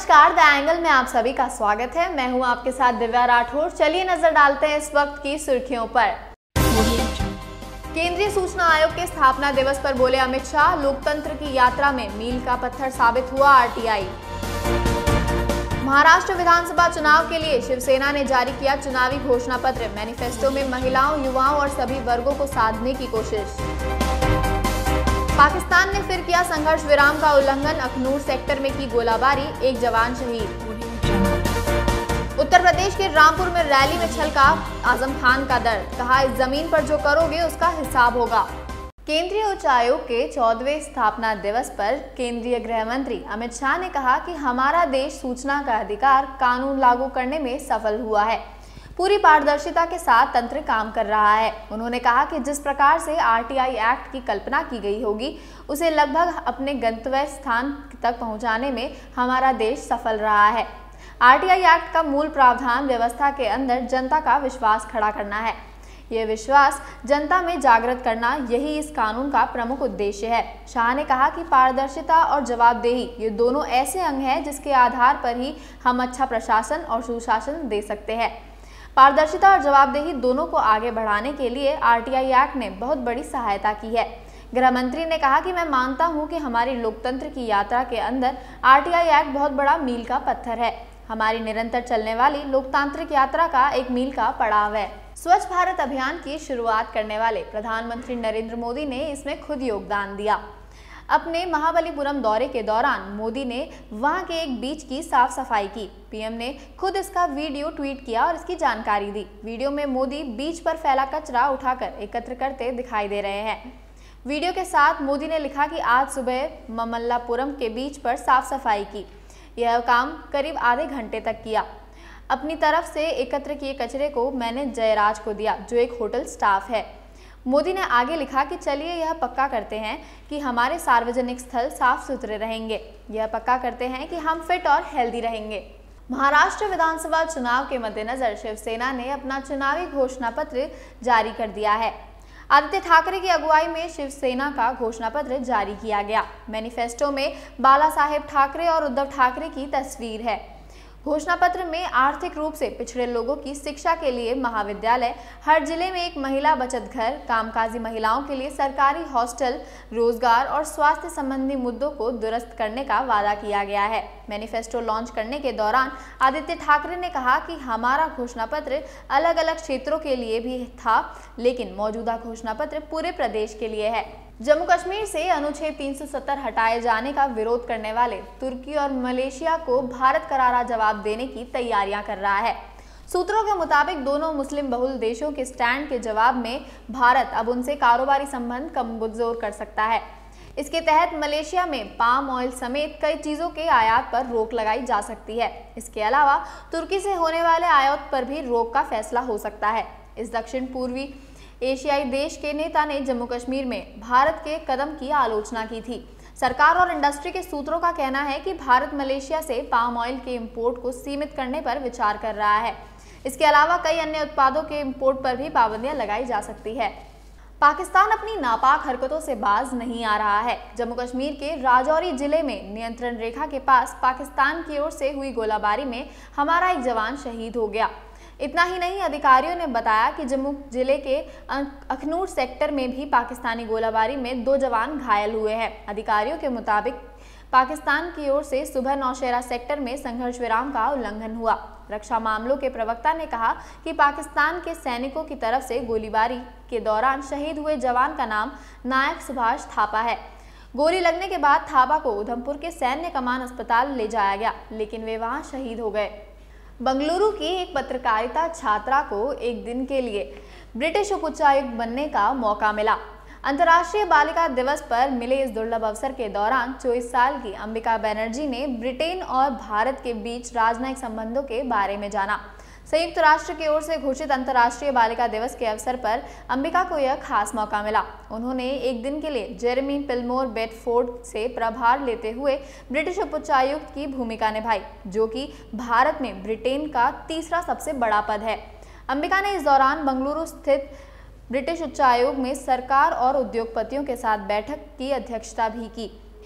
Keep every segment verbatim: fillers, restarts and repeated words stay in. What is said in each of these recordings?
नमस्कार, the angle में आप सभी का स्वागत है। मैं हूं आपके साथ दिव्या राठौर। चलिए नजर डालते हैं इस वक्त की सुर्खियों पर। केंद्रीय सूचना आयोग के स्थापना दिवस पर बोले अमित शाह, लोकतंत्र की यात्रा में मील का पत्थर साबित हुआ आरटीआई। महाराष्ट्र विधानसभा चुनाव के लिए शिवसेना ने जारी किया चुनावी घोषणा पत्र। मैनिफेस्टो में महिलाओं, युवाओं और सभी वर्गों को साधने की कोशिश। पाकिस्तान ने फिर किया संघर्ष विराम का उल्लंघन, अखनूर सेक्टर में की गोलाबारी, एक जवान शहीद। उत्तर प्रदेश के रामपुर में रैली में छलका आजम खान का दर्द, कहा इस जमीन पर जो करोगे उसका हिसाब होगा। केंद्रीय उच्च आयोग के चौदहवें स्थापना दिवस पर केंद्रीय गृह मंत्री अमित शाह ने कहा कि हमारा देश सूचना का अधिकार कानून लागू करने में सफल हुआ है। पूरी पारदर्शिता के साथ तंत्र काम कर रहा है। उन्होंने कहा कि जिस प्रकार से आरटीआई एक्ट की कल्पना की गई होगी, उसे लगभग अपने गंतव्य स्थान तक पहुंचाने में हमारा देश सफल रहा है। आरटीआई एक्ट का मूल प्रावधान व्यवस्था के अंदर जनता का विश्वास खड़ा करना है। यह विश्वास जनता में जागृत करना, यही इस कानून का प्रमुख उद्देश्य है। शाह ने कहा कि पारदर्शिता और जवाबदेही ये दोनों ऐसे अंग हैं जिसके आधार पर ही हम अच्छा प्रशासन और सुशासन दे सकते हैं। पारदर्शिता और जवाबदेही दोनों को आगे बढ़ाने के लिए आरटीआई एक्ट ने बहुत बड़ी सहायता की है। गृह मंत्री ने कहा कि मैं मानता हूं कि हमारी लोकतंत्र की यात्रा के अंदर आरटीआई एक्ट बहुत बड़ा मील का पत्थर है। हमारी निरंतर चलने वाली लोकतांत्रिक यात्रा का एक मील का पड़ाव है। स्वच्छ भारत अभियान की शुरुआत करने वाले प्रधानमंत्री नरेंद्र मोदी ने इसमें खुद योगदान दिया। अपने महाबलीपुरम दौरे के दौरान मोदी ने वहां के एक बीच की साफ सफाई की। पीएम ने खुद इसका वीडियो ट्वीट किया और इसकी जानकारी दी। वीडियो में मोदी बीच पर फैला कचरा उठाकर एकत्र करते दिखाई दे रहे हैं। वीडियो के साथ मोदी ने लिखा कि आज सुबह ममल्लापुरम के बीच पर साफ सफाई की। यह काम करीब आधे घंटे तक किया। अपनी तरफ से एकत्र किए कचरे को मैंने जयराज को दिया, जो एक होटल स्टाफ है। मोदी ने आगे लिखा कि चलिए यह पक्का करते हैं कि हमारे सार्वजनिक स्थल साफ सुथरे रहेंगे। यह पक्का करते हैं कि हम फिट और हेल्दी रहेंगे। महाराष्ट्र विधानसभा चुनाव के मद्देनजर शिवसेना ने अपना चुनावी घोषणा पत्र जारी कर दिया है। आदित्य ठाकरे की अगुवाई में शिवसेना का घोषणा पत्र जारी किया गया। मैनिफेस्टो में बाला साहेब ठाकरे और उद्धव ठाकरे की तस्वीर है। घोषणा पत्र में आर्थिक रूप से पिछड़े लोगों की शिक्षा के लिए महाविद्यालय, हर जिले में एक महिला बचत घर, कामकाजी महिलाओं के लिए सरकारी हॉस्टल, रोजगार और स्वास्थ्य संबंधी मुद्दों को दुरुस्त करने का वादा किया गया है। मैनिफेस्टो लॉन्च करने के दौरान आदित्य ठाकरे ने कहा कि हमारा घोषणा पत्र अलग अलग क्षेत्रों के लिए भी था, लेकिन मौजूदा घोषणा पत्र पूरे प्रदेश के लिए है। जम्मू कश्मीर से अनुच्छेद तीन सौ सत्तर हटाए जाने का विरोध करने वाले तुर्की और मलेशिया को भारत करारा जवाब देने की तैयारियां कर रहा है। सूत्रों के मुताबिक दोनों मुस्लिम बहुल देशों के स्टैंड के जवाब में भारत अब उनसे कारोबारी संबंध कमजोर कर सकता है। इसके तहत मलेशिया में पाम ऑयल समेत कई चीजों के आयात पर रोक लगाई जा सकती है। इसके अलावा तुर्की से होने वाले आयात पर भी रोक का फैसला हो सकता है। इस दक्षिण पूर्वी एशियाई देश के नेता ने जम्मू कश्मीर में भारत के कदम की आलोचना की थी। सरकार और इंडस्ट्री के सूत्रों का कहना है कि भारत मलेशिया से पाम ऑयल के इंपोर्ट को सीमित करने पर विचार कर रहा है। इसके अलावा कई अन्य उत्पादों के इंपोर्ट पर भी पाबंदियां लगाई जा सकती है। पाकिस्तान अपनी नापाक हरकतों से बाज नहीं आ रहा है। जम्मू कश्मीर के राजौरी जिले में नियंत्रण रेखा के पास पाकिस्तान की ओर से हुई गोलाबारी में हमारा एक जवान शहीद हो गया। इतना ही नहीं, अधिकारियों ने बताया कि जम्मू जिले के अखनूर सेक्टर में भी पाकिस्तानी गोलाबारी में दो जवान घायल हुए हैं। अधिकारियों के मुताबिक पाकिस्तान की ओर से सुबह नौशेरा सेक्टर में संघर्ष विराम का उल्लंघन हुआ। रक्षा मामलों के प्रवक्ता ने कहा कि पाकिस्तान के सैनिकों की तरफ से गोलीबारी के दौरान शहीद हुए जवान का नाम नायक सुभाष थापा है। गोली लगने के बाद थापा को उधमपुर के सैन्य कमान अस्पताल ले जाया गया, लेकिन वे वहां शहीद हो गए। बंगलुरु की एक पत्रकारिता छात्रा को एक दिन के लिए ब्रिटिश उप उच्चायुक्त बनने का मौका मिला। अंतर्राष्ट्रीय बालिका दिवस पर मिले इस दुर्लभ अवसर के दौरान चौबीस साल की अंबिका बनर्जी ने ब्रिटेन और भारत के बीच राजनयिक संबंधों के बारे में जाना। संयुक्त राष्ट्र की ओर से घोषित अंतर्राष्ट्रीय बालिका दिवस के अवसर पर अंबिका को यह खास मौका मिला। उन्होंने एक दिन के लिए जेरेमी पिलमोर बेडफोर्ड से प्रभार लेते हुए ब्रिटिश उप उच्चायुक्त की भूमिका निभाई, जो कि भारत में ब्रिटेन का तीसरा सबसे बड़ा पद है। अंबिका ने इस दौरान बंगलुरु स्थित ब्रिटिश उच्चायोग में सरकार और उद्योगपतियों के साथ बैठक की अध्यक्षता भी की।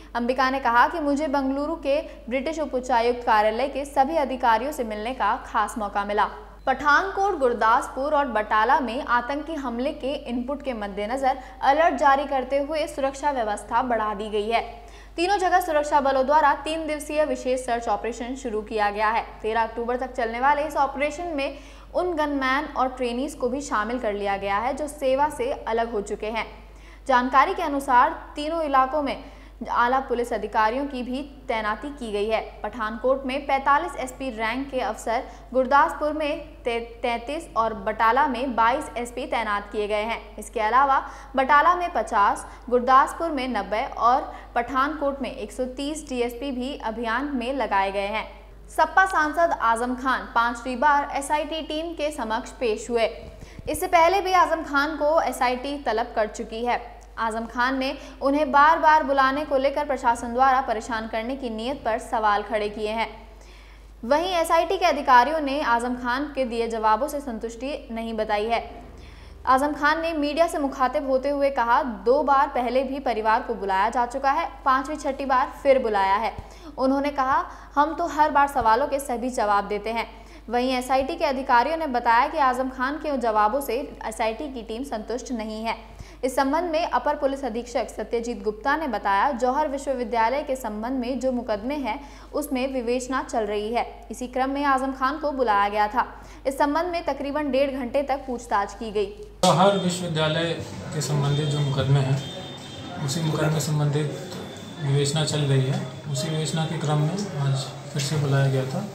अंबिका ने कहा कि मुझे बेंगलुरु के ब्रिटिश उप उच्चायुक्त कार्यालय के सभी अधिकारियों से मिलने का खास मौका मिला। पठानकोट, गुरदासपुर और बटाला में आतंकी हमले के इनपुट के मद्देनजर अलर्ट जारी करते हुए सुरक्षा व्यवस्था बढ़ा दी गई है। तीनों जगह सुरक्षा बलों द्वारा तीन दिवसीय विशेष सर्च ऑपरेशन शुरू किया गया है। तेरह अक्टूबर तक चलने वाले इस ऑपरेशन में उन गनमैन और ट्रेनीज को भी शामिल कर लिया गया है जो सेवा से अलग हो चुके हैं। जानकारी के अनुसार तीनों इलाकों में आला पुलिस अधिकारियों की भी तैनाती की गई है। पठानकोट में पैंतालीस एसपी रैंक के अफसर, गुरदासपुर में तैंतीस और बटाला में बाईस एसपी तैनात किए गए हैं। इसके अलावा बटाला में पचास, गुरदासपुर में नब्बे और पठानकोट में एक सौ तीस डीएसपी भी अभियान में लगाए गए हैं। सपा सांसद आजम खान पांचवी बार एसआईटी टीम के समक्ष पेश हुए। इससे पहले भी आजम खान को एसआईटी तलब कर चुकी है। आजम खान ने उन्हें बार बार बुलाने को लेकर प्रशासन द्वारा परेशान करने की नीयत पर सवाल खड़े किए हैं। वहीं एसआईटी के अधिकारियों ने आजम खान के दिए जवाबों से संतुष्टि नहीं बताई है। आजम खान ने मीडिया से मुखातिब होते हुए कहा, दो बार पहले भी परिवार को बुलाया जा चुका है, पांचवी छठी बार फिर बुलाया है। उन्होंने कहा, हम तो हर बार सवालों के सभी जवाब देते हैं। वहीं एसआईटी के अधिकारियों ने बताया कि आजम खान के जवाबों से एसआईटी की टीम संतुष्ट नहीं है। इस संबंध में अपर पुलिस अधीक्षक सत्यजीत गुप्ता ने बताया, जौहर विश्वविद्यालय के संबंध में जो मुकदमे हैं उसमें विवेचना चल रही है। इसी क्रम में आजम खान को बुलाया गया था। इस संबंध में तकरीबन डेढ़ घंटे तक पूछताछ की गई। जौहर विश्वविद्यालय के संबंधित जो मुकदमे हैं उसी मुकदमे संबंधित विवेचना चल रही है। उसी विवेचना के क्रम में आज फिर से बुलाया गया था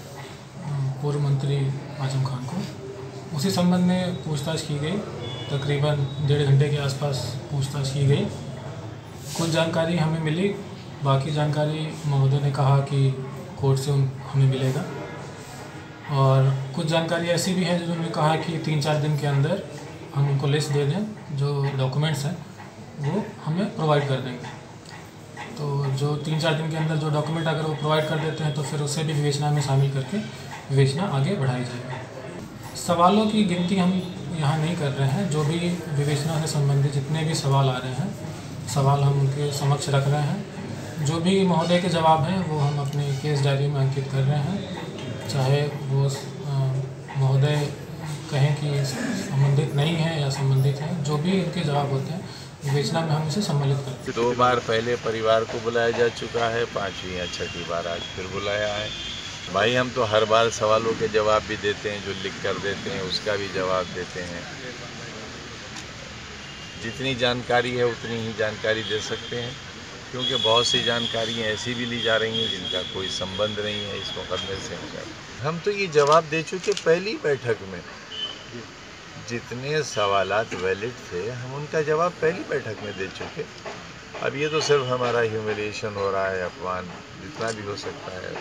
पूर्व मंत्री आजम खान को। उसी संबंध में पूछताछ की गई। तकरीबन डेढ़ घंटे के आसपास पूछताछ की गई। कुछ जानकारी हमें मिली, बाकी जानकारी महोदय ने कहा कि कोर्ट से हमें मिलेगा। और कुछ जानकारी ऐसी भी है जिन्होंने कहा कि तीन चार दिन के अंदर हम उनको लिस्ट दे दें, जो डॉक्यूमेंट्स हैं वो हमें प्रोवाइड कर देंगे। तो जो तीन चार दिन के अंदर जो डॉक्यूमेंट अगर वो प्रोवाइड कर देते हैं तो फिर उसे भी विवेचना में शामिल करके विवेचना आगे बढ़ाई जाएगी। सवालों की गिनती हम यहाँ नहीं कर रहे हैं। जो भी विवेचना से संबंधित जितने भी सवाल आ रहे हैं, सवाल हम उनके समक्ष रख रहे हैं। जो भी महोदय के जवाब हैं वो हम अपने केस डायरी में अंकित कर रहे हैं। चाहे वो महोदय कहें कि संबंधित नहीं है या संबंधित है, जो भी इनके जवाब होते हैं विवेचना में हम इसे सम्मिलित करते हैं। दो बार पहले परिवार को बुलाया जा चुका है, पांचवी या छठी बार आज फिर बुलाया है। भाई हम तो हर बार सवालों के जवाब भी देते हैं, जो लिख कर देते हैं उसका भी जवाब देते हैं। जितनी जानकारी है उतनी ही जानकारी दे सकते हैं, क्योंकि बहुत सी जानकारियाँ ऐसी भी ली जा रही हैं जिनका कोई संबंध नहीं है इस मुकदमे से। हम तो ये जवाब दे चुके पहली बैठक में। जितने सवालात वैलिड थे हम उनका जवाब पहली बैठक में दे चुके। अब ये तो सिर्फ हमारा ह्यूमिलिएशन हो रहा है, अपमान जितना भी हो सकता है।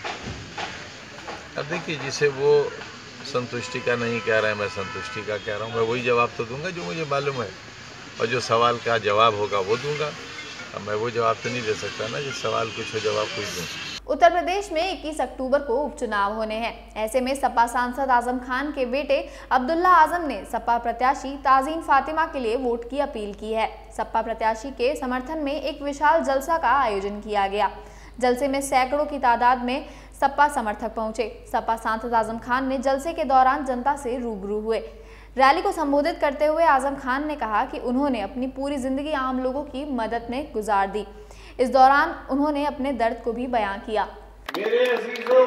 अब देखिए, जिसे वो संतुष्टि का नहीं कह रहा है, मैं संतुष्टि का कह रहा हूँ। मैं वही जवाब तो दूंगा जो मुझे मालूम है, और जो सवाल का जवाब होगा वो दूंगा। अब मैं वो जवाब तो नहीं दे सकता ना, जिस सवाल कुछ हो जवाब कुछ दूँ। उत्तर प्रदेश में इक्कीस अक्टूबर को उपचुनाव होने हैं। ऐसे में सपा सांसद आजम खान के बेटे अब्दुल्ला आजम ने सपा प्रत्याशी ताजीन फातिमा के लिए वोट की अपील की है। सपा प्रत्याशी के समर्थन में एक विशाल जलसा का आयोजन किया गया। जलसे में सैकड़ों की तादाद में सपा समर्थक पहुंचे। सपा सांसद आजम खान ने जलसे के दौरान जनता से रूबरू हुए। रैली को संबोधित करते हुए आजम खान ने कहा कि उन्होंने अपनी पूरी जिंदगी आम लोगों की मदद में गुजार दी। इस दौरान उन्होंने अपने दर्द को भी बयां किया। मेरे अजीजों,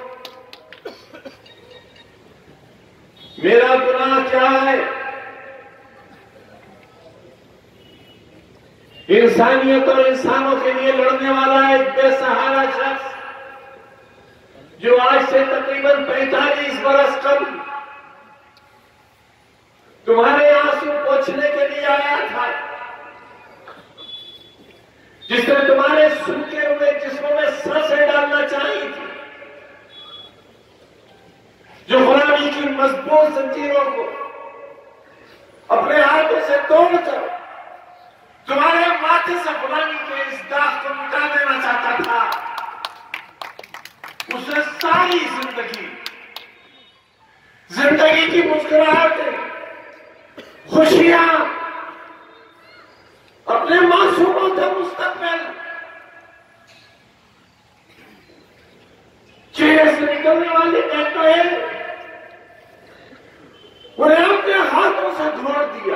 मेरा गुनाह क्या है? इंसानियत और इंसानों के लिए लड़ने वाला एक बेसहारा शख्स जो आज से तकरीबन पैंतालीस बरस कम तुम्हारे आंसू पोंछने के लिए आया था, जिसने तुम्हारे सूखे हुए जिस्मों में सांसें डालना चाहिए थी, जो गुलामी की मजबूत जंजीरों को अपने हाथों से तोड़कर तुम्हारे माथे से गुलामी के इस दाग को मिटा देना चाहता था। उसने सारी जिंदगी जिंदगी की मुस्कुराहटें, खुशियां, अपने मासूमों का मुस्तकबिल चेहरे से निकलने वाले कहते उन्हें अपने हाथों से धोड़ दिया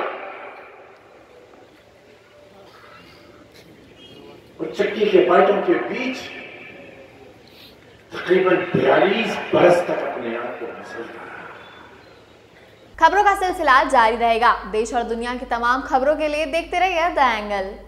और चक्की के पाटों के बीच तकरीबन बयालीस बरस तक अपने आप को मसल रहा। खबरों का सिलसिला जारी रहेगा। देश और दुनिया की तमाम खबरों के लिए देखते रहिए द एंगल।